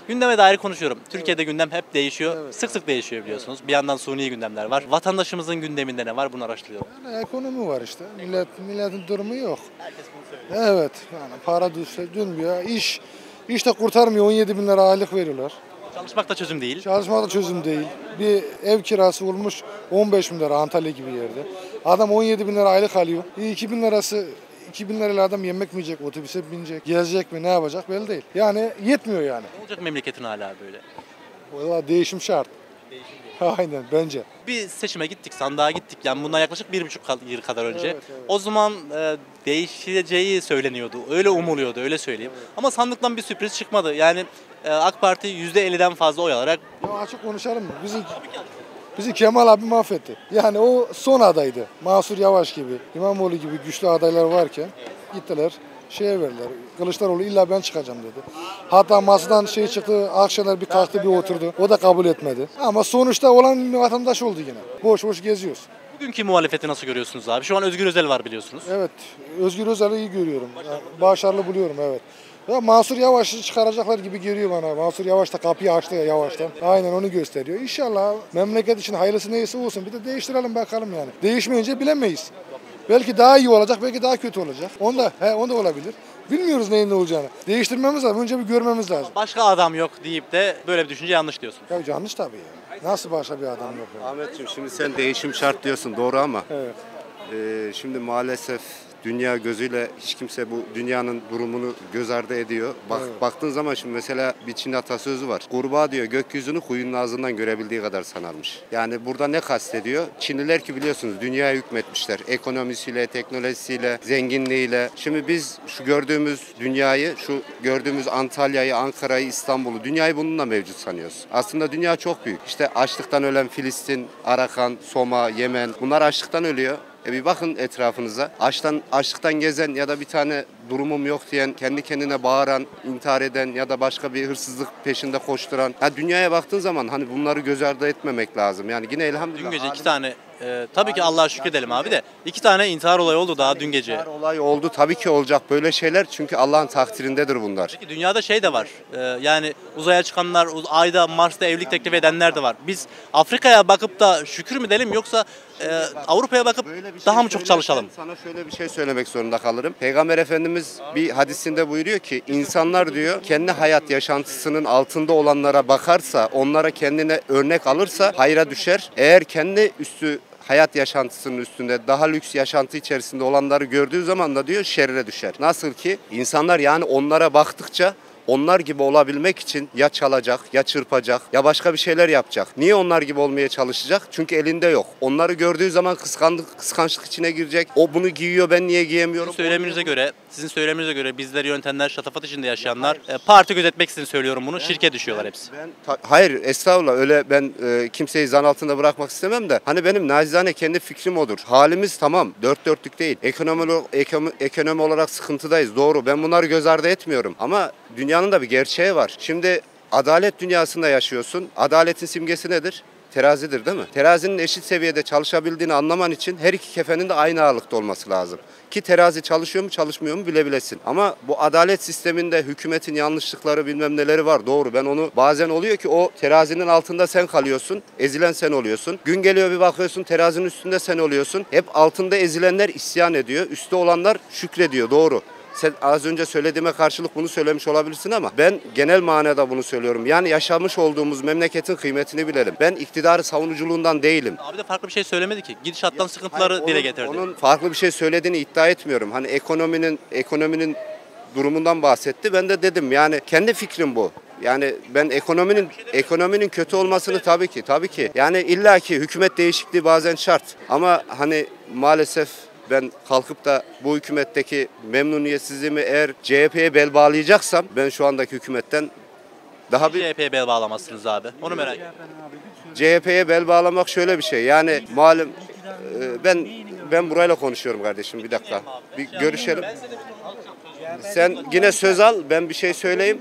Gündeme dair konuşuyorum. Türkiye'de gündem hep değişiyor. Sık sık değişiyor biliyorsunuz. Bir yandan suni gündemler var. Vatandaşımızın gündeminde ne var bunu araştırıyorum. Yani ekonomi var işte. Milletin durumu yok. Evet. Yani para düşse dönmüyor. İş de kurtarmıyor. 17 bin lira aylık veriyorlar. Çalışmak da çözüm değil. Çalışma da çözüm değil. Bir ev kirası olmuş 15 bin lira Antalya gibi yerde. Adam 17 bin lira aylık alıyor. 2 bin lirası 2 bin lirayla adam yemek mi yiyecek, otobüse binecek, gezecek mi, ne yapacak belli değil. Yani yetmiyor yani. Ne olacak memleketin hala böyle? Valla değişim şart. Aynen bence. Bir seçime gittik, sandığa gittik. Yani bundan yaklaşık 1,5 yıl kadar önce. Evet. O zaman değişeceği söyleniyordu. Öyle umuluyordu, öyle söyleyeyim. Ama sandıktan bir sürpriz çıkmadı. Yani AK Parti %50'den fazla oy alarak Ya açık konuşalım mı? Bizi Kemal abi mahvetti. Yani o son adaydı. Mansur Yavaş gibi, İmamoğlu gibi güçlü adaylar varken gittiler şeye verdiler. Kılıçdaroğlu illa ben çıkacağım dedi. Hatta masadan şey çıktı, Akşener bir kalktı bir oturdu. O da kabul etmedi. Ama sonuçta olan bir vatandaş oldu yine. Boş boş geziyoruz. bugünkü muhalefeti nasıl görüyorsunuz abi? Şu an Özgür Özel var biliyorsunuz. Evet, Özgür Özel'i iyi görüyorum. Başarılı buluyorum, evet. Ya Mansur Yavaş'ı çıkaracaklar gibi geliyor bana. Mansur Yavaş da kapıyı açtı ya yavaştan. Aynen onu gösteriyor. İnşallah memleket için hayırlısı neyse olsun. Bir de değiştirelim bakalım yani. Değişmeyince bilemeyiz. Belki daha iyi olacak, belki daha kötü olacak. Onda olabilir. Bilmiyoruz neyin ne olacağını. Değiştirmemiz lazım. Önce bir görmemiz lazım. Başka adam yok deyip de böyle bir düşünce yanlış diyorsun. Ya yanlış tabii ya. Nasıl başka bir adam yok ya? Ahmetciğim şimdi sen değişim şart diyorsun doğru ama Evet. şimdi maalesef dünya gözüyle hiç kimse bu dünyanın durumunu göz ardı ediyor. Baktığın zaman şimdi mesela bir Çin atasözü var. Kurbağa diyor gökyüzünü kuyunun ağzından görebildiği kadar sanarmış. Yani burada ne kastediyor? Çinliler ki biliyorsunuz dünyaya hükmetmişler. Ekonomisiyle, teknolojisiyle, zenginliğiyle. Şimdi biz şu gördüğümüz dünyayı, şu gördüğümüz Antalya'yı, Ankara'yı, İstanbul'u, dünyayı bununla mevcut sanıyoruz. Aslında dünya çok büyük. İşte açlıktan ölen Filistin, Arakan, Soma, Yemen bunlar açlıktan ölüyor. Bir bakın etrafınıza. Açlıktan gezen ya da bir tane durumum yok diyen, kendi kendine bağıran, intihar eden ya da başka bir hırsızlık peşinde koşturan. Ya dünyaya baktığın zaman hani bunları göz ardı etmemek lazım. Yani yine elhamdülillah. Dün gece 2 tane, tabii ki Allah'a şükredelim abi de 2 tane intihar olayı oldu daha dün gece. İntihar olayı oldu. Tabii ki olacak böyle şeyler çünkü Allah'ın takdirindedir bunlar. Peki dünyada şey de var. Yani uzaya çıkanlar, ayda, Mars'ta evlilik teklif edenler de var. Biz Afrika'ya bakıp da şükür mü edelim yoksa Avrupa'ya bakıp daha mı çok çalışalım? Sana şöyle bir şey söylemek zorunda kalırım. Peygamber Efendimiz bir hadisinde buyuruyor ki insanlar diyor kendi hayat yaşantısının altında olanlara bakarsa, onlara kendine örnek alırsa hayra düşer. Eğer kendi hayat yaşantısının üstünde daha lüks yaşantı içerisinde olanları gördüğü zaman da diyor şerre düşer. Nasıl ki insanlar yani onlara baktıkça onlar gibi olabilmek için ya çalacak, ya çırpacak, ya başka bir şeyler yapacak. Niye onlar gibi olmaya çalışacak? Çünkü elinde yok. Onları gördüğü zaman kıskançlık içine girecek. O bunu giyiyor, ben niye giyemiyorum? Sizin söyleminize göre bizleri yöntemler, şatafat içinde yaşayanlar, parti gözetmek için söylüyorum bunu, şirke düşüyorlar hepsi. Hayır, estağfurullah öyle ben kimseyi zan altında bırakmak istemem de. Hani benim nacizane kendi fikrim odur. Halimiz tamam, dört dörtlük değil. Ekonomi olarak sıkıntıdayız, doğru. Ben bunları göz ardı etmiyorum. Ama dünyanın da bir gerçeği var. Şimdi adalet dünyasında yaşıyorsun. Adaletin simgesi nedir? Terazidir değil mi? Terazinin eşit seviyede çalışabildiğini anlaman için her iki kefenin de aynı ağırlıkta olması lazım. Ki terazi çalışıyor mu çalışmıyor mu bilebilesin. Ama bu adalet sisteminde hükümetin yanlışlıkları bilmem neleri var. Doğru, ben onu bazen oluyor ki o terazinin altında sen kalıyorsun. Ezilen sen oluyorsun. Gün geliyor bir bakıyorsun terazinin üstünde sen oluyorsun. Hep altında ezilenler isyan ediyor. Üstte olanlar şükrediyor. Doğru. Sen az önce söylediğime karşılık bunu söylemiş olabilirsin ama ben genel manada bunu söylüyorum. Yani yaşamış olduğumuz memleketin kıymetini bilelim. Ben iktidarı savunuculuğundan değilim. Abi de farklı bir şey söylemedi ki. Gidişattan sıkıntıları dile getirdi. Onun farklı bir şey söylediğini iddia etmiyorum. Hani ekonominin durumundan bahsetti. Ben de dedim yani kendi fikrim bu. Yani ben ekonominin kötü olmasını tabii ki. Yani illaki hükümet değişikliği bazen şart. Ama hani maalesef ben kalkıp da bu hükümetteki memnuniyetsizliğimi eğer CHP'ye bel bağlayacaksam ben şu andaki hükümetten daha bir CHP'ye bel bağlamazsınız abi. Onu merak ediyorum. CHP'ye bel bağlamak şöyle bir şey. Yani malum ben burayla konuşuyorum kardeşim bir dakika. Bir görüşelim. Sen yine söz al ben bir şey söyleyeyim.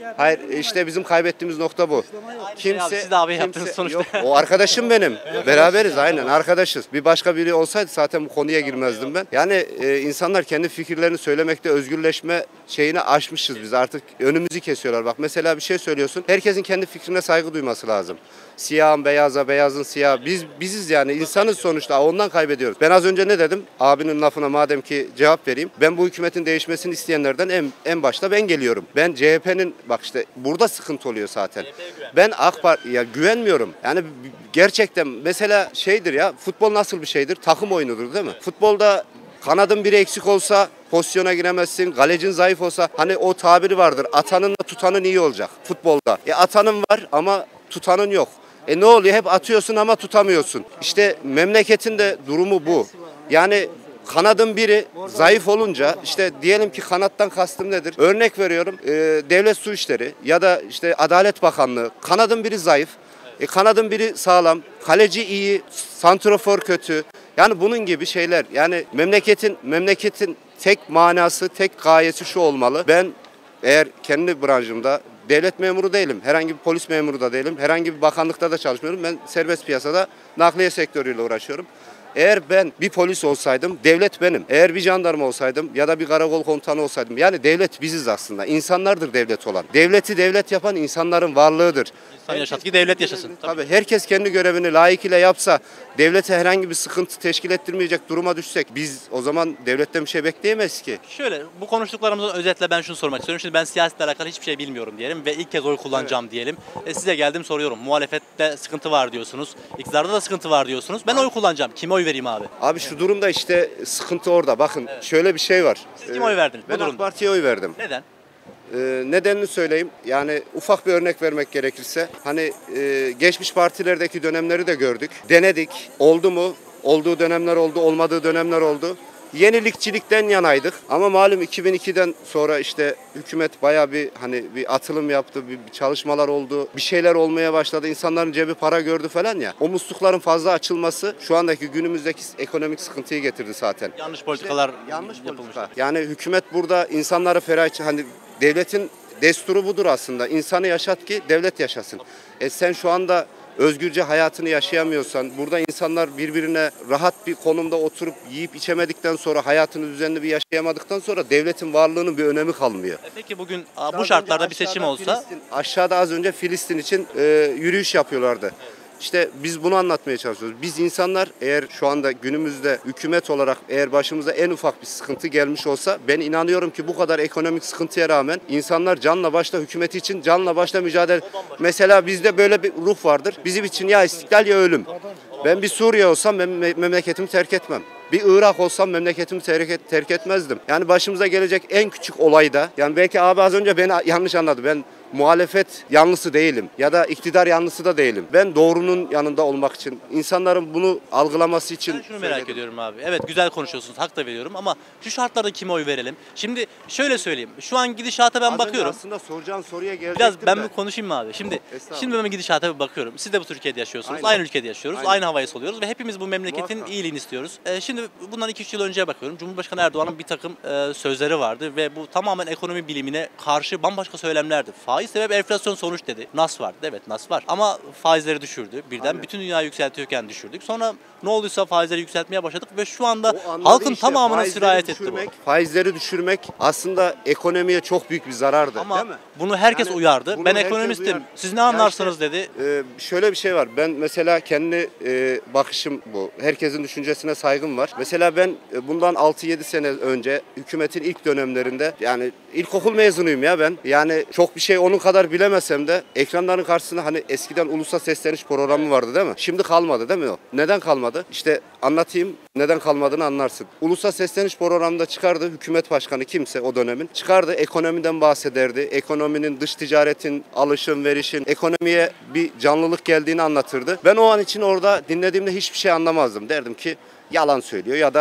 Hayır işte bizim kaybettiğimiz nokta bu. Abi, siz de abi yaptınız sonuçta. Yok, o arkadaşım benim. Beraberiz aynen arkadaşız. Bir başka biri olsaydı zaten bu konuya girmezdim ben. Yani insanlar kendi fikirlerini söylemekte özgürleşme şeyini aşmışız biz. Artık önümüzü kesiyorlar. Bak mesela bir şey söylüyorsun. Herkesin kendi fikrine saygı duyması lazım. Siyahın beyaza, beyazın siyah. Biziz yani insanız sonuçta. Ondan kaybediyoruz. Ben az önce ne dedim? Abinin lafına madem ki cevap vereyim. Ben bu hükümetin değişmesini isteyenlerden en başta ben geliyorum. Ben CHP'nin bak işte burada sıkıntı oluyor zaten. Ben AK Parti'ye güvenmiyorum. Yani gerçekten mesela şeydir ya futbol nasıl bir şeydir? Takım oyunudur değil mi? Futbolda kanadın biri eksik olsa pozisyona giremezsin. Kalecin zayıf olsa hani o tabiri vardır. Atanınla tutanın iyi olacak futbolda. Atanın var ama tutanın yok. Ne oluyor? Hep atıyorsun ama tutamıyorsun. İşte memleketin de durumu bu. Yani kanadın biri zayıf olunca işte diyelim ki kanattan kastım nedir? Örnek veriyorum devlet su işleri ya da işte Adalet Bakanlığı. Kanadın biri zayıf. Kanadın biri sağlam. Kaleci iyi. Santrafor kötü. Yani bunun gibi şeyler. Yani memleketin tek manası, tek gayesi şu olmalı. Ben eğer kendi branşımda devlet memuru değilim. Herhangi bir polis memuru da değilim. Herhangi bir bakanlıkta da çalışmıyorum. Ben serbest piyasada nakliye sektörüyle uğraşıyorum. Eğer ben bir polis olsaydım, devlet benim. Eğer bir jandarma olsaydım ya da bir karakol komutanı olsaydım. Yani devlet biziz aslında. İnsanlardır devlet olan. Devleti devlet yapan insanların varlığıdır. İnsan yaşat ki devlet yaşasın. Tabii herkes kendi görevini layıkıyla yapsa, devlete herhangi bir sıkıntı teşkil ettirmeyecek duruma düşsek biz o zaman devletten bir şey bekleyemeyiz ki. Şöyle bu konuştuklarımızın özetle ben şunu sormak istiyorum. Şimdi ben siyasetle alakalı hiçbir şey bilmiyorum diyelim ve ilk kez oy kullanacağım diyelim. Size geldim soruyorum. Muhalefette sıkıntı var diyorsunuz. İktidarda da sıkıntı var diyorsunuz. Ben oy kullanacağım. Kime oy vereyim abi? Abi şu durumda işte sıkıntı orada. Bakın şöyle bir şey var. Siz kime oy verdiniz Ben bu durumda? AK Parti'ye oy verdim. Neden? Nedenini söyleyeyim. Yani ufak bir örnek vermek gerekirse hani geçmiş partilerdeki dönemleri de gördük. Denedik. Oldu mu? Olduğu dönemler oldu, olmadığı dönemler oldu. Yenilikçilikten yanaydık ama malum 2002'den sonra işte hükümet bayağı bir hani bir atılım yaptı, bir çalışmalar oldu, bir şeyler olmaya başladı, insanların cebi para gördü falan ya. O muslukların fazla açılması şu andaki günümüzdeki ekonomik sıkıntıyı getirdi zaten. Yanlış politikalar Yanlış yapılmış. politika. Yani hükümet burada insanları hani devletin desturu budur aslında. İnsanı yaşat ki devlet yaşasın. Sen şu anda özgürce hayatını yaşayamıyorsan, burada insanlar birbirine rahat bir konumda oturup yiyip içemedikten sonra, hayatını düzenli bir yaşayamadıktan sonra devletin varlığının bir önemi kalmıyor. Peki bugün bu şartlarda bir seçim olsa? Aşağıda az önce Filistin için yürüyüş yapıyorlardı. İşte biz bunu anlatmaya çalışıyoruz. Biz insanlar eğer şu anda günümüzde hükümet olarak eğer başımıza en ufak bir sıkıntı gelmiş olsa ben inanıyorum ki bu kadar ekonomik sıkıntıya rağmen insanlar canla başla hükümeti için canla başla mücadele. Mesela bizde böyle bir ruh vardır. Bizim için ya istiklal ya ölüm. Ben bir Suriye olsam memleketimi terk etmem. Bir Irak olsam memleketimi terk etmezdim. Yani başımıza gelecek en küçük olayda yani belki abi az önce beni yanlış anladı. Ben muhalefet yanlısı değilim ya da iktidar yanlısı da değilim. Ben doğrunun yanında olmak için, insanların bunu algılaması için Ben şunu merak ediyorum abi. Evet güzel konuşuyorsunuz, hak da veriyorum ama şu şartlarda kime oy verelim? Şimdi şöyle söyleyeyim. Şu an gidişata ben bakıyorum. Aslında soracağın soruya gelecektim Biraz ben de. bir konuşayım mı abi? Şimdi ben gidişata bir bakıyorum. Siz de bu Türkiye'de yaşıyorsunuz. Aynen. Aynı ülkede yaşıyoruz. Aynen. Aynı havayı soluyoruz ve hepimiz bu memleketin Muhakkak. iyiliğini istiyoruz. Şimdi bundan 2-3 yıl önceye bakıyorum. Cumhurbaşkanı Erdoğan'ın bir takım sözleri vardı ve bu tamamen ekonomi bilimine karşı bambaşka söylemlerdi. Faiz sebep enflasyon sonuç dedi. Nas vardı. Evet nas var. Ama faizleri düşürdü. Birden Aynen. bütün dünyayı yükseltiyorken düşürdük. Sonra ne olduysa faizleri yükseltmeye başladık ve şu anda O anladı halkın işte, tamamına faizleri sirayet etti bu. Faizleri düşürmek aslında ekonomiye çok büyük bir zarardı. Ama değil mi? bunu herkes Yani uyardı. bunu Ben herkes ekonomistim. uyardı. Siz ne anlarsınız dedi. Şöyle bir şey var. Ben mesela kendi bakışım bu. Herkesin düşüncesine saygım var. Mesela ben bundan 6-7 sene önce hükümetin ilk dönemlerinde yani ilkokul mezunuyum ya ben. Yani çok bir şey onun kadar bilemesem de ekranların karşısında hani eskiden ulusa sesleniş programı vardı değil mi? Şimdi kalmadı değil mi o? Neden kalmadı? İşte anlatayım neden kalmadığını anlarsın. Ulusa sesleniş programında çıkardı hükümet başkanı kimse o dönemin. Çıkardı ekonomiden bahsederdi. Ekonominin dış ticaretin, alışın, verişin, ekonomiye bir canlılık geldiğini anlatırdı. Ben o an için orada dinlediğimde hiçbir şey anlamazdım. Derdim ki yalan söylüyor ya da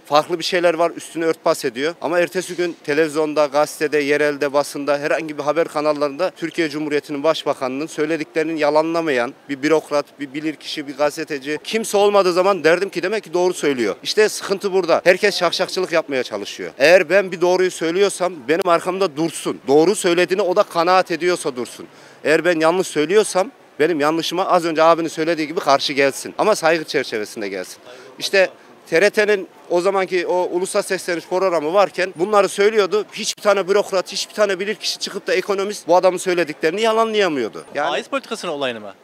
farklı bir şeyler var, üstüne örtbas ediyor. Ama ertesi gün televizyonda, gazetede, yerelde, basında, herhangi bir haber kanallarında Türkiye Cumhuriyeti'nin başbakanının söylediklerinin yalanlamayan bir bürokrat, bir bilirkişi, bir gazeteci kimse olmadığı zaman derdim ki demek ki doğru söylüyor. İşte sıkıntı burada. Herkes şakşakçılık yapmaya çalışıyor. Eğer ben bir doğruyu söylüyorsam benim arkamda dursun. Doğru söylediğini o da kanaat ediyorsa dursun. Eğer ben yanlış söylüyorsam benim yanlışıma az önce abinin söylediği gibi karşı gelsin. Ama saygı çerçevesinde gelsin. İşte TRT'nin o zamanki o ulusal sesleniş programı varken bunları söylüyordu. Hiçbir tane bürokrat, hiçbir tane bilirkişi çıkıp da ekonomist bu adamın söylediklerini yalanlayamıyordu. Yani Faiz politikasının olayını mı?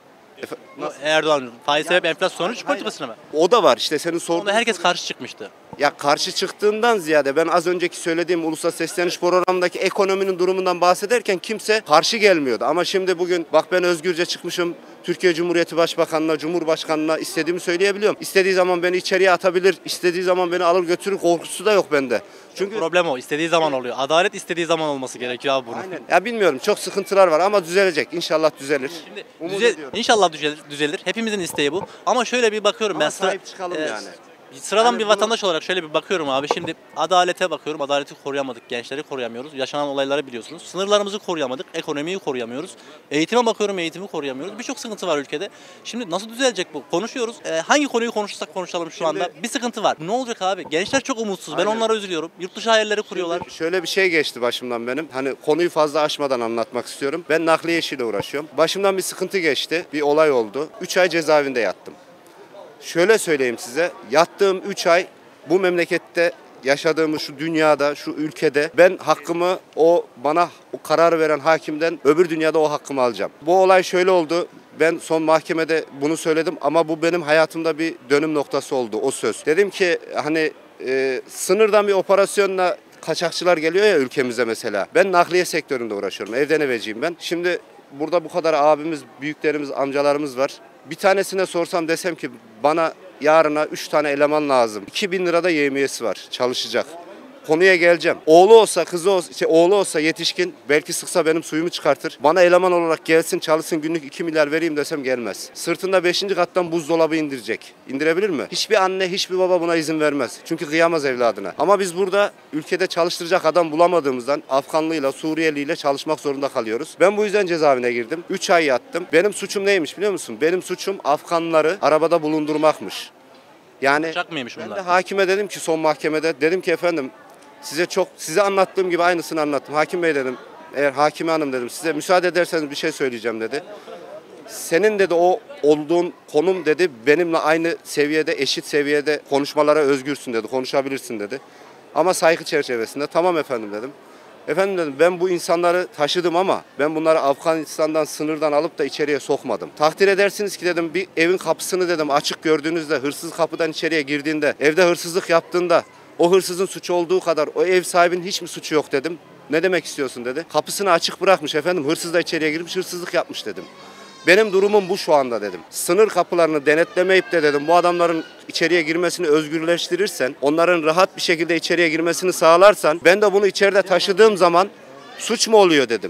Erdoğan faiz sebep enflasyon sonuç politikasını mı? o da var işte senin sorduğun. Ona herkes karşı çıkmıştı. Ya karşı çıktığından ziyade ben az önceki söylediğim ulusal sesleniş programındaki ekonominin durumundan bahsederken kimse karşı gelmiyordu. Ama şimdi bugün bak ben özgürce çıkmışım. Türkiye Cumhuriyeti Başbakanı'na, Cumhurbaşkanı'na istediğimi söyleyebiliyorum. İstediği zaman beni içeriye atabilir, istediği zaman beni alır götürür korkusu da yok bende. Çünkü Problem o. İstediği zaman oluyor. Adalet istediği zaman olması gerekiyor abi bunun. aynen. Ya bilmiyorum çok sıkıntılar var ama düzelecek. İnşallah düzelir. Şimdi Umut düzel- ediyorum. İnşallah düzelir. Hepimizin isteği bu. Ama şöyle bir bakıyorum Ama ben sahip çıkalım yani. Sıradan Yani bir bunu- vatandaş olarak şöyle bir bakıyorum abi. Şimdi adalete bakıyorum. Adaleti koruyamadık. Gençleri koruyamıyoruz. Yaşanan olayları biliyorsunuz. Sınırlarımızı koruyamadık. Ekonomiyi koruyamıyoruz. Eğitime bakıyorum. Eğitimi koruyamıyoruz. Birçok sıkıntı var ülkede. Şimdi nasıl düzelecek bu? Konuşuyoruz. Hangi konuyu konuşursak konuşalım şu anda. Bir sıkıntı var. Ne olacak abi? Gençler çok umutsuz. Ben Aynen. onlara üzülüyorum. Yurt dışı hayalleri kuruyorlar. Şöyle bir şey geçti başımdan benim. Hani konuyu fazla aşmadan anlatmak istiyorum. Ben nakliye işiyle uğraşıyorum. Başımdan bir sıkıntı geçti. Bir olay oldu. 3 ay cezaevinde yattım. Şöyle söyleyeyim size. Yattığım 3 ay bu memlekette yaşadığımız şu dünyada, şu ülkede ben hakkımı bana o karar veren hakimden öbür dünyada o hakkımı alacağım. Bu olay şöyle oldu. Ben son mahkemede bunu söyledim ama bu benim hayatımda bir dönüm noktası oldu o söz. Dedim ki hani sınırdan bir operasyonla kaçakçılar geliyor ya ülkemize mesela. Ben nakliye sektöründe uğraşıyorum. Evden eveciyim ben. Şimdi burada bu kadar abimiz, büyüklerimiz, amcalarımız var. Bir tanesine sorsam desem ki bana yarına 3 tane eleman lazım. 2.000 lirada yevmiyesi var çalışacak. Konuya geleceğim. Oğlu olsa, oğlu olsa yetişkin belki sıksa benim suyumu çıkartır. Bana eleman olarak gelsin, çalışsın günlük 2 milyar vereyim desem gelmez. Sırtında 5. kattan buzdolabı indirecek. İndirebilir mi? Hiçbir anne, hiçbir baba buna izin vermez. Çünkü kıyamaz evladına. Ama biz burada ülkede çalıştıracak adam bulamadığımızdan Afganlıyla, Suriyeliyle çalışmak zorunda kalıyoruz. Ben bu yüzden cezaevine girdim. 3 ay yattım. Benim suçum neymiş biliyor musun? Benim suçum Afganları arabada bulundurmakmış. Yani Kaçak mıymış ben de bunlar? hakime dedim ki son mahkemede dedim ki efendim size anlattığım gibi aynısını anlattım. Hakim Bey dedim, eğer hakime hanım dedim, size müsaade ederseniz bir şey söyleyeceğim dedi. Senin dedi o olduğun konum dedi benimle aynı seviyede, eşit seviyede konuşmalara özgürsün dedi, konuşabilirsin dedi. Ama saygı çerçevesinde tamam efendim dedim. Efendim dedim ben bu insanları taşıdım ama ben bunları Afganistan'dan sınırdan alıp da içeriye sokmadım. Takdir edersiniz ki dedim bir evin kapısını dedim açık gördüğünüzde hırsız kapıdan içeriye girdiğinde evde hırsızlık yaptığında o hırsızın suçu olduğu kadar o ev sahibinin hiç mi suçu yok dedim. Ne demek istiyorsun dedi. Kapısını açık bırakmış efendim hırsız da içeriye girmiş hırsızlık yapmış dedim. Benim durumum bu şu anda dedim. Sınır kapılarını denetlemeyip de dedim bu adamların içeriye girmesini özgürleştirirsen, onların rahat bir şekilde içeriye girmesini sağlarsan ben de bunu içeride taşıdığım zaman suç mu oluyor dedim.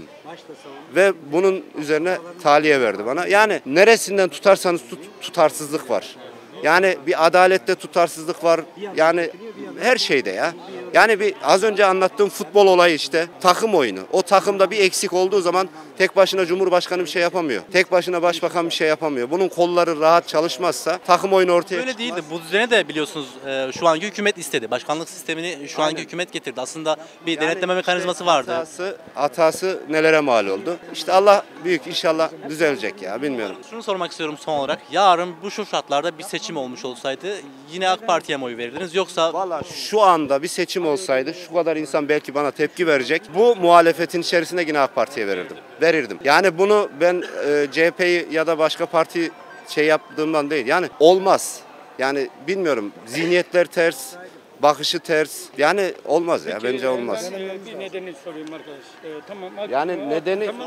Ve bunun üzerine tahliye verdi bana. Yani neresinden tutarsanız tutarsızlık var. Yani bir adalette tutarsızlık var. Yani her şeyde ya. Yani bir az önce anlattığım futbol olayı işte takım oyunu. O takımda bir eksik olduğu zaman tek başına Cumhurbaşkanı bir şey yapamıyor. Tek başına Başbakan bir şey yapamıyor. Bunun kolları rahat çalışmazsa takım oyunu ortaya Öyle çıkmaz. değildi. Bu düzeni de biliyorsunuz şu anki hükümet istedi. Başkanlık sistemini şu anki hükümet getirdi. Aslında bir denetleme mekanizması vardı. Hatası nelere mal oldu. İşte Allah büyük inşallah düzelecek ya bilmiyorum. Şunu sormak istiyorum son olarak. Yarın bu şu şartlarda bir seçim olmuş olsaydı yine AK Parti'ye mi oy verirdiniz yoksa Valla şu anda bir seçim olsaydı şu kadar insan belki bana tepki verecek. Bu muhalefetin içerisinde yine AK Parti'ye verirdim. Yani bunu ben CHP'yi ya da başka parti yaptığımdan değil. Yani olmaz. Yani bilmiyorum zihniyetler ters, bakışı ters. Yani olmaz ya bence olmaz. Ben bir nedeni sorayım arkadaş. Tamam. Yani nedeni Tamam.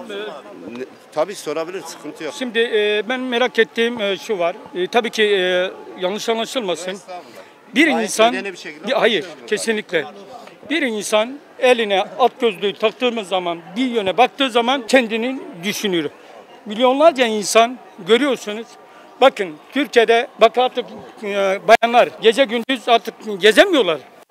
tabii sorabilir sıkıntı yok. Şimdi ben merak ettiğim şu var. Tabii ki yanlış anlaşılmasın. Bir Gayet insan, medeni bir şekilde hayır konuşuyorum. kesinlikle. Bir insan eline at gözlüğü taktığımız zaman bir yöne baktığı zaman kendini düşünür. Milyonlarca insan görüyorsunuz. Bakın Türkiye'de artık bayanlar gece gündüz artık gezemiyorlar.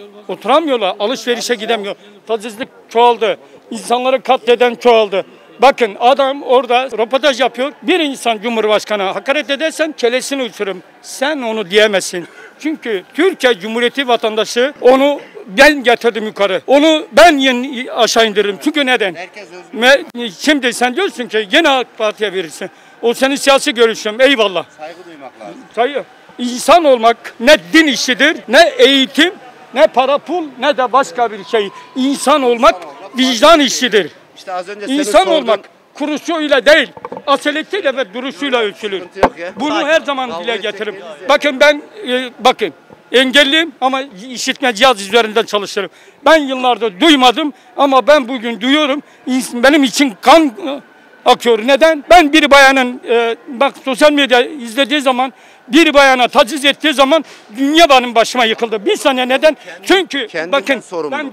Oturamıyorlar. Alışverişe gidemiyor. Tacizlik çoğaldı. İnsanları katleden çoğaldı. Bakın adam orada röportaj yapıyor. Bir insan Cumhurbaşkanı hakaret edersen kellesini uçururum. Sen onu diyemezsin. Çünkü Türkiye Cumhuriyeti vatandaşı onu ben getirdim yukarı. Onu ben aşağı indiririm. Çünkü neden? Şimdi sen diyorsun ki yine AK Parti'ye verirsin. O senin siyasi görüşün. Eyvallah. Saygı duymak lazım. Saygı. İnsan olmak ne din işidir, ne eğitim, ne para pul, ne de başka bir şey. İnsan olmak vicdan işidir. İşte az önce İnsan olmak kuruşuyla değil, asaletiyle ve duruşuyla ölçülür. Bunu her zaman dile getiririm. Bakın ben, bakın engelliyim ama işitme cihaz üzerinden çalışırım. Ben yıllardır duymadım ama ben bugün duyuyorum. Benim için kan akıyor. Neden? Ben bir bayanın, bak sosyal medya izlediği zaman bir bayana taciz ettiği zaman dünya benim başıma yıkıldı. Bir saniye neden? Çünkü bakın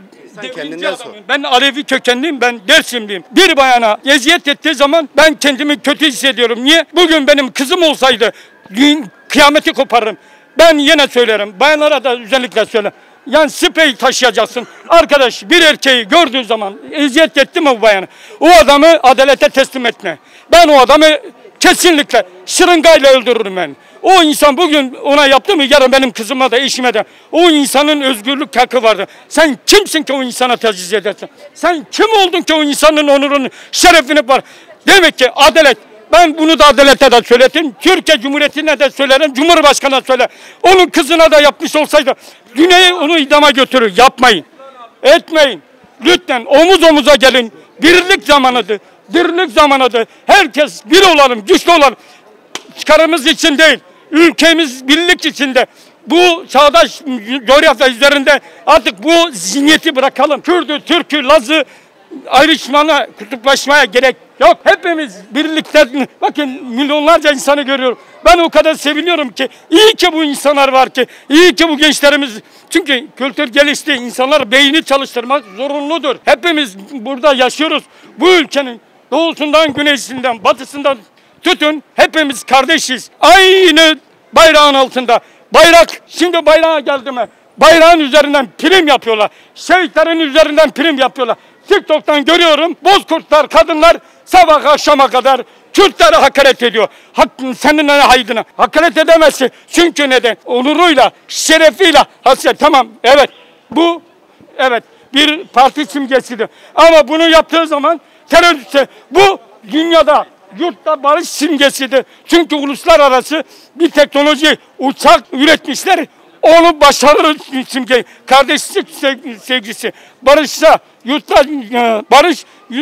ben Alevi kökenliyim, ben Dersimliyim. Bir bayana eziyet ettiği zaman ben kendimi kötü hissediyorum. Niye? Bugün benim kızım olsaydı kıyameti koparırım. Ben yine söylerim. Bayanlara da özellikle söylerim. Yani sprey taşıyacaksın. Arkadaş bir erkeği gördüğün zaman eziyet etti mi bu bayanı? O adamı adalete teslim etme. Ben o adamı kesinlikle şırıngayla öldürürüm ben. O insan bugün ona yaptı mı yarın benim kızıma da eşime de o insanın özgürlük hakkı vardı. Sen kimsin ki o insana taciz edersin? Sen kim oldun ki o insanın onurunu, şerefini var? Demek ki adalet. Ben bunu da adalete de söyledim. Türkiye Cumhuriyeti'ne de söylerim. Cumhurbaşkanı'na söylerim. Onun kızına da yapmış olsaydı dünyayı onu idama götürür. Yapmayın. Etmeyin. Lütfen omuz omuza gelin. Birlik zamanıdır. Dirlik zamanıdır. Herkes bir olalım, güçlü olalım. Çıkarımız için değil. Ülkemiz birlik içinde. Bu çağdaş coğrafya üzerinde artık bu zihniyeti bırakalım. Kürdü, Türk'ü, Laz'ı ayrışmana, kutuplaşmaya gerek yok. Hepimiz birlikte, bakın milyonlarca insanı görüyorum. Ben o kadar seviniyorum ki, iyi ki bu insanlar var ki, iyi ki bu gençlerimiz. Çünkü kültür gelişti, insanlar beyni çalıştırmak zorunludur. Hepimiz burada yaşıyoruz. Bu ülkenin doğusundan, güneysinden, batısından tutun, hepimiz kardeşiz. Aynı bayrağın altında. Bayrak, şimdi bayrağa geldi mi? Bayrağın üzerinden prim yapıyorlar. Şehitlerin üzerinden prim yapıyorlar. TikTok'tan görüyorum, bozkurtlar, kadınlar sabah akşama kadar Kürtlere hakaret ediyor. Senin haydına hakaret edemezsin. Çünkü neden? Onuruyla, şerefiyle hasret. Tamam, evet. Bu, evet, bir parti simgesidir. Ama bunu yaptığı zaman teröriste, bu dünyada, yurtta barış simgesidir. Çünkü uluslararası bir teknoloji, uçak üretmişler. Onu başarır simge, kardeşlik sevgisi, barışsa, yurtta barış,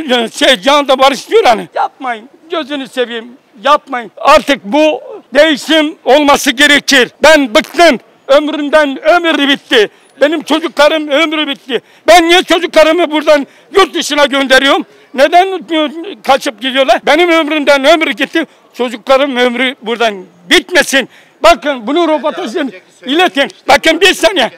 cihanda barış diyor hani. Yapmayın, gözünü seveyim, yapmayın. Artık bu değişim olması gerekir. Ben bıktım, ömrü bitti. Benim çocuklarım ömrü bitti. Ben niye çocuklarımı buradan yurt dışına gönderiyorum? Neden kaçıp gidiyorlar? Benim ömrü gitti. Çocuklarım ömrü buradan bitmesin. Bakın bunu röportajını iletin. Bakın bir saniye.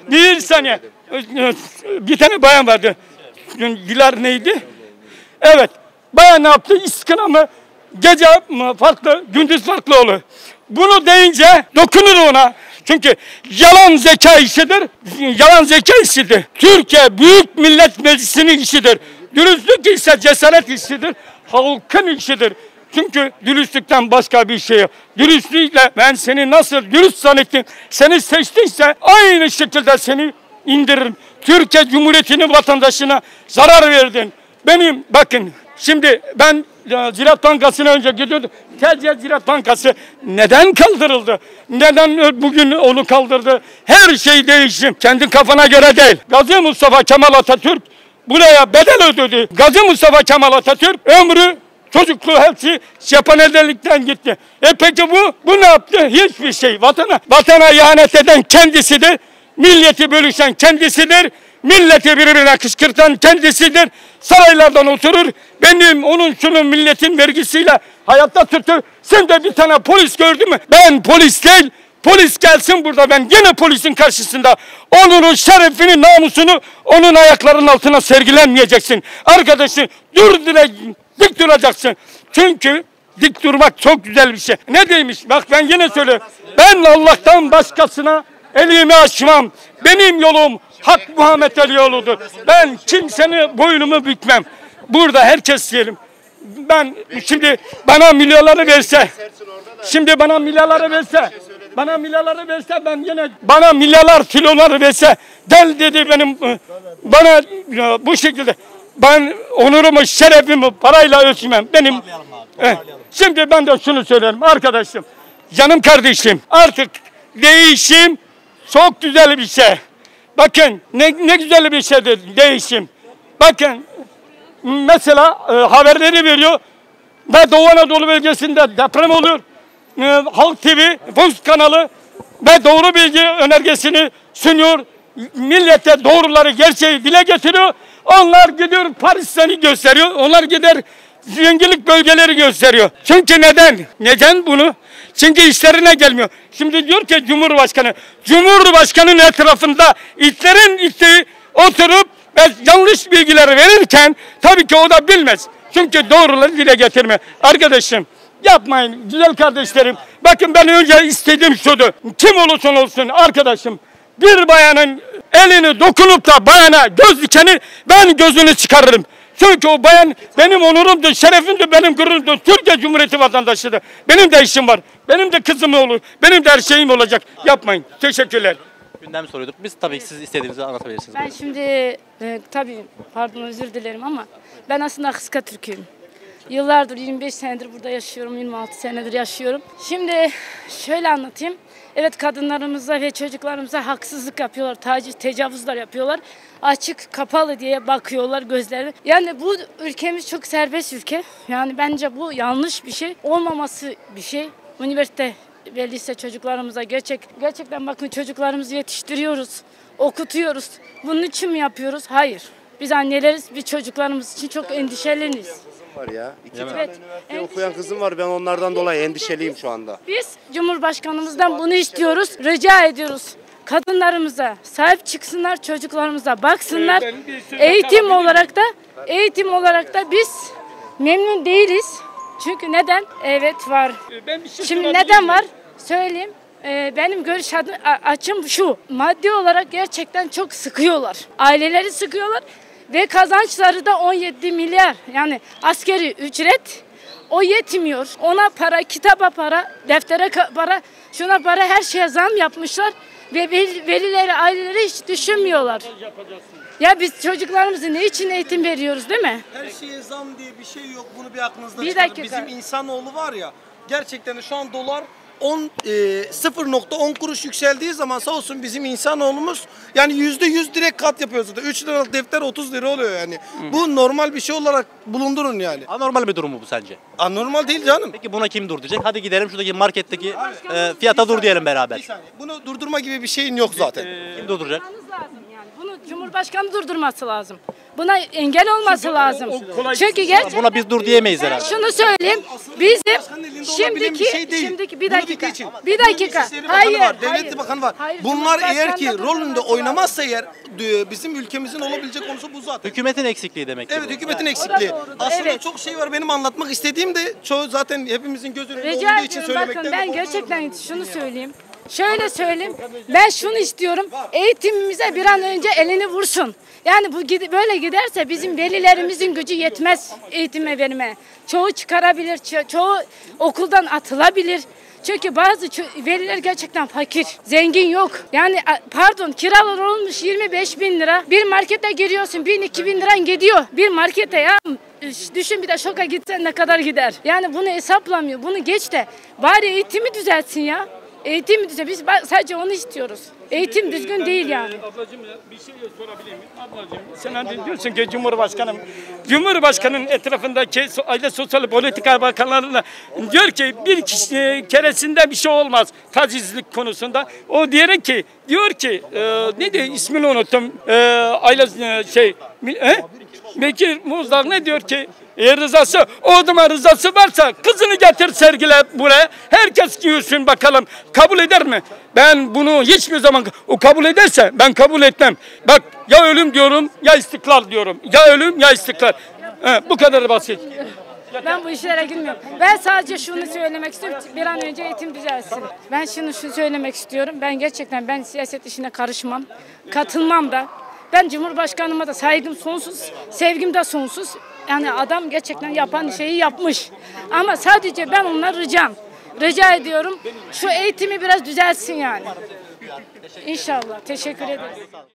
Bir tane bayan vardı. Güler neydi? Evet. Bayan ne yaptı? İstikrarı gece farklı, gündüz farklı olur. Bunu deyince dokunur ona. Çünkü yalan zeka işidir. Türkiye Büyük Millet Meclisi'nin işidir. Dürüstlük ise cesaret işidir. Halkın işidir. Çünkü dürüstlükten başka bir şey yok. Dürüstlükle ben seni nasıl dürüst zannettim, seni seçtiyse aynı şekilde seni indiririm. Türkiye Cumhuriyeti'nin vatandaşına zarar verdin. Benim bakın şimdi ben Ziraat Bankası'na önce gidiyordum. TC Ziraat Bankası neden kaldırıldı? Neden bugün onu kaldırdı? Her şey değişim. Kendi kafana göre değil. Gazi Mustafa Kemal Atatürk buraya bedel ödedi. Gazi Mustafa Kemal Atatürk ömrü, çocukluğu hepsi cephanedelikten gitti. Peki bu ne yaptı? Hiçbir şey. Vatana ihanet eden kendisidir. Milleti bölüşen kendisidir. Milleti birbirine kışkırtan kendisidir. Saraylardan oturur. Benim onun şunun milletin vergisiyle hayatta tutur. Sen de bir tane polis gördün mü? Ben polis değil. Polis gelsin burada, ben yine polisin karşısında onun şerefini, namusunu onun ayaklarının altına sergilenmeyeceksin. Arkadaşım dik duracaksın. Çünkü dik durmak çok güzel bir şey. Ne demiş? Bak ben yine söylüyorum. Ben Allah'tan başkasına elimi açmam. Benim yolum Hak Muhammed Alioğlu'dur. Ben kimsenin boynumu bükmem. Burada herkes diyelim. Ben şimdi bana milyonları verse, ben yine bana milyarlar kiloları verse, gel dedi bana bu şekilde ben onurumu, şerefimi parayla ölçmem. Şimdi ben de şunu söylerim arkadaşım, canım kardeşim, artık değişim çok güzel bir şey. Bakın ne güzel bir şeydir değişim. Bakın mesela haberleri veriyor ve Doğu Anadolu bölgesinde deprem olur. Halk TV, Fox kanalı ve doğru bilgi önergesini sunuyor. Millete doğruları, gerçeği dile getiriyor. Onlar gidiyor Paris'i gösteriyor. Onlar gider zenginlik bölgeleri gösteriyor. Çünkü neden? Neden bunu? Çünkü işlerine gelmiyor. Şimdi diyor ki Cumhurbaşkanı'nın etrafında itlerin ittiği oturup ve yanlış bilgileri verirken tabii ki o da bilmez. Çünkü doğruları dile getirmiyor. Arkadaşım yapmayın güzel kardeşlerim. Bakın ben önce istediğim şuydu. Kim olursa olsun arkadaşım, bir bayanın elini dokunup da bayana göz dikeni ben gözünü çıkarırım. Çünkü o bayan benim onurumdur, şerefimdir, benim gururumdur. Türkiye Cumhuriyeti vatandaşıdır. Benim de işim var. Benim de kızım olur. Benim de her şeyim olacak. Yapmayın. Teşekkürler. Gündem soruyorduk. Biz tabii ki siz istediğinizi anlatabilirsiniz. Ben şimdi tabii pardon özür dilerim ama ben aslında Kıska Türk'üyüm. Yıllardır 25 senedir burada yaşıyorum, 26 senedir yaşıyorum. Şimdi şöyle anlatayım. Evet, kadınlarımıza ve çocuklarımıza haksızlık yapıyorlar, taciz, tecavüzler yapıyorlar. Açık, kapalı diye bakıyorlar gözlerine. Yani bu ülkemiz çok serbest ülke. Yani bence bu yanlış bir şey, olmaması bir şey. Üniversite ve lise çocuklarımıza gerçekten bakın çocuklarımızı yetiştiriyoruz, okutuyoruz. Bunun için mi yapıyoruz? Hayır. Biz anneleriz, biz çocuklarımız için çok endişeleniyiz. Var ya. İki tane Evet. üniversite okuyan kızım var. Ben onlardan dolayı endişeliyim şu anda. Biz Cumhurbaşkanımızdan bunu istiyoruz, rica ediyoruz. Kadınlarımıza sahip çıksınlar, çocuklarımıza baksınlar. Eğitim olarak da biz memnun değiliz. Çünkü neden? Evet var. Şimdi neden var? Söyleyeyim. Benim görüş açım şu. Maddi olarak gerçekten çok sıkıyorlar. Aileleri sıkıyorlar. Ve kazançları da 17 milyar. Yani askeri ücret o yetmiyor. Ona para, kitaba para, deftere para, şuna para, her şeye zam yapmışlar. Ve velileri, aileleri hiç düşünmüyorlar. Ya biz çocuklarımıza ne için eğitim veriyoruz değil mi? Her şeye zam diye bir şey yok. Bunu bir aklınızda Bir çıkarın. dakika. Bizim insanoğlu var ya, gerçekten şu an dolar 0.10 kuruş yükseldiği zaman sağ olsun bizim insanoğlumuz yani %100 direkt kat yapıyor zaten. 3 liralık defter 30 lira oluyor yani. Bu normal bir şey olarak bulundurun yani. Anormal bir durum mu bu sence? Anormal değil canım. Peki buna kim dur diyecek? Hadi gidelim şuradaki marketteki fiyata dur diyelim beraber. Bir saniye. Bunu durdurma gibi bir şeyin yok zaten. Kim durduracak? Lazım yani. Bunu Cumhurbaşkanı durdurması lazım. Buna engel olması lazım. Çünkü gerçekten Buna biz dur diyemeyiz herhalde. şunu söyleyeyim. Bizim Başkanın elinde olabilen bir şey değil. şimdiki bir Bunu dakika. geçin. Bir dakika. İçişleri Bakanı var, Devlet hayır. Bakanı var. Hayır, Bunlar eğer ki Cumhurbaşkanı da rolünde durdurması oynamazsa eğer bizim ülkemizin olabilecek konusu bu zaten. Hükümetin eksikliği demek ki Evet, bu. hükümetin O da eksikliği. doğrudur, Aslında evet. çok şey var benim anlatmak istediğim de çoğu zaten hepimizin göz önünde Rica olduğu için ediyorum söylemekten bakın de ben korkuyorum. gerçekten şunu söyleyeyim. Şöyle söyleyeyim. Ben şunu istiyorum. Eğitimimize bir an önce elini vursun. Yani bu böyle giderse bizim velilerimizin gücü yetmez eğitime vermeye. Çoğu çıkarabilir, çoğu okuldan atılabilir. Çünkü bazı veliler gerçekten fakir, zengin yok. Yani pardon, kiralar olmuş 25 bin lira. Bir markete giriyorsun 1000-2000 liran gidiyor. Bir markete ya. Düşün bir de şoka gitsen ne kadar gider. Yani bunu hesaplamıyor. Bunu geç de bari eğitimi düzeltsin ya. Eğitim düzgün. Biz sadece onu istiyoruz. Eğitim düzgün değil yani. Ablacığım bir şey sorabilir miyim? Ablacığım sen hani diyorsun ki Cumhurbaşkanı'nın etrafındaki Aile Sosyal Politika Bakanlarına diyor ki bir kişi keresinde bir şey olmaz tacizlik konusunda. O diyor ki ne diyor ismini unuttum. Bekir Muzdar ne diyor ki? Rızası, o adama rızası varsa kızını getir sergile buraya. Herkes görsün bakalım. Kabul eder mi? Ben bunu hiçbir zaman o kabul ederse ben kabul etmem. Bak ya ölüm diyorum ya istiklal diyorum. Ya ölüm ya istiklal. Bu kadar basit. Ben bu işlere girmiyorum. Ben sadece şunu söylemek istiyorum. Bir an önce eğitim düzelsin. Ben şunu söylemek istiyorum. Ben siyaset işine karışmam. Katılmam da. Ben Cumhurbaşkanıma da saygım sonsuz, sevgim de sonsuz. Yani adam gerçekten yapan şeyi yapmış. Ama sadece ben ondan rica ediyorum. Şu eğitimi biraz düzelsin yani. İnşallah. Teşekkür ederim.